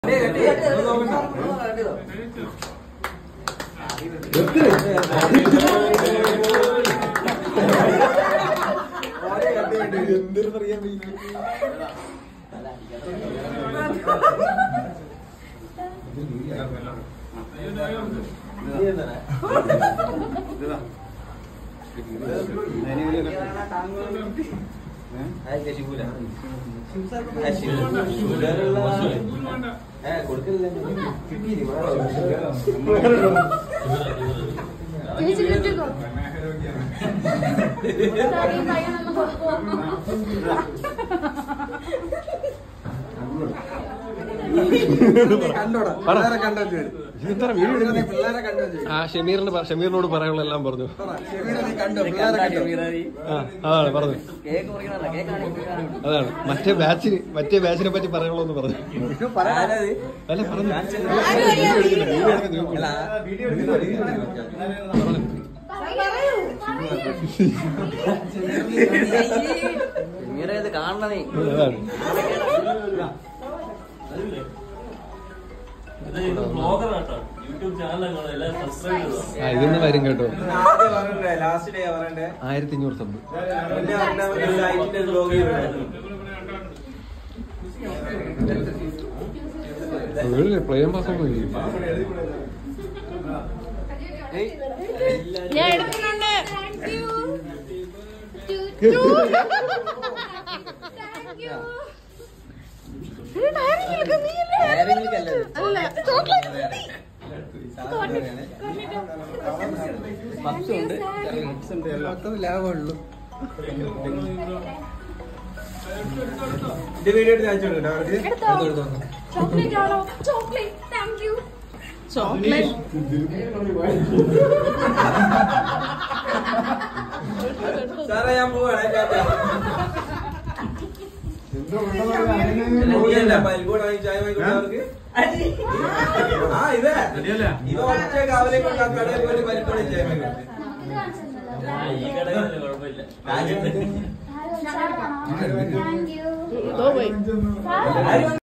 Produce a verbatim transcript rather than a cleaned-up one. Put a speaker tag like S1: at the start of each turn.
S1: എന്തൊരു പറയാൻ ആ ഷമീറിന് ഷമീറിനോട് പറയാനുള്ള എല്ലാം പറഞ്ഞു. അതാണ് പറഞ്ഞു. അതാണ് മറ്റേ ബാച്ചിന് മറ്റേ ബാച്ചിനെ പറ്റി പറയാനുള്ളതെന്ന് പറഞ്ഞു. അല്ല പറഞ്ഞു.
S2: കാണണേ
S1: ഇതൊന്ന് വരും കേട്ടോ. ആയിരത്തി അഞ്ഞൂറ് സബ് പ്ലെയിൻ പാസ് ഒന്നും ഇല്ല.
S3: ഞാൻ എടുക്കുന്നുണ്ട്.
S1: ലാഭമുള്ളൂ.
S3: ചോക്ലേറ്റ് ആണോ? Chocolate thank you. ചോക്ലേറ്റ്
S2: സാറേ ഞാൻ പോവാണ്. ചായ വാങ്ങിക്കൊണ്ടവർക്ക് ആ ഇതേ ഇവ ഒറ്റ കാവലെ കൊണ്ട് ആ കടയിൽ പോയിട്ട് പരിപ്പോടെ ചായ വാങ്ങിക്കൊണ്ടു.